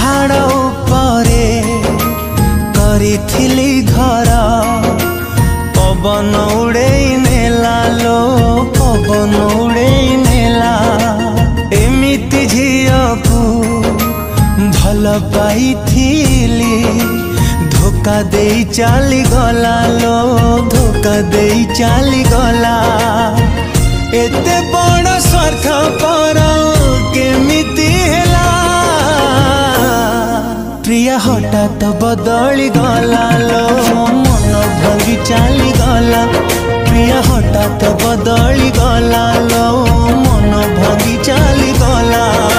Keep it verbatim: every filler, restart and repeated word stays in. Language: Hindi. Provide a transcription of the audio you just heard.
पहाड़ उपरे करिथिली घर पवन उड़े नेला लो पवन उड़े नेला एमिति झियो को भल पाइथिली धोखा दे चली गला लो धोखा दे चली गला एते बड़ स्वार्थ पर केमिति हेला प्रिया हठात बदली गला लो मन भांगी चली गला प्रिया हठात बदली गला लो मन भांगी चली गला।